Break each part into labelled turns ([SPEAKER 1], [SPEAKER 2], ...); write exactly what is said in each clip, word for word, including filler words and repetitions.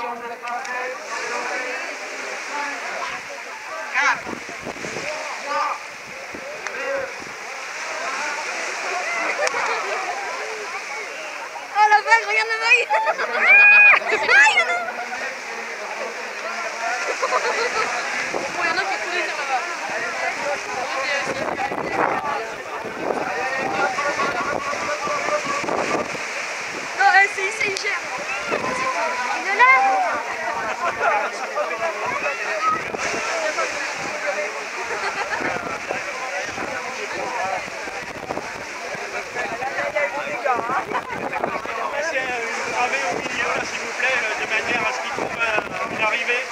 [SPEAKER 1] Oh la vague, regarde la vague. Ah, il y en a. Bon, il y en a qui courent sur la vague. Non, c'est ici, il gère. Il est là.
[SPEAKER 2] Gravez au milieu, là, s'il vous plaît, de manière à ce qu'il trouve euh, une arrivée.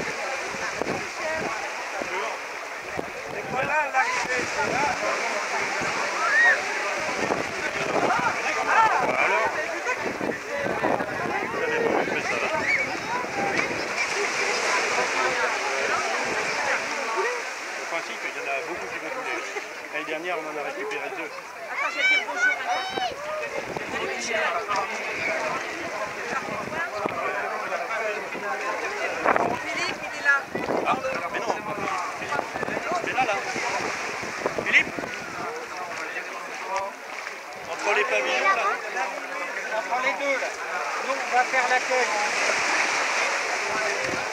[SPEAKER 2] Et voilà l'arrivée, c'est là. Alors, vous avez pas fait ça là. Le principe, il y en a beaucoup qui vont couler. L'année dernière, on en a récupéré deux.
[SPEAKER 1] Attends, je vais dire bonjour. Philippe, il est là.
[SPEAKER 2] Ah, mais non, pas Philippe. C'est là, là. Philippe. Entre les pavillons, là.
[SPEAKER 3] Entre les deux, là. Nous, on va faire l'accueil.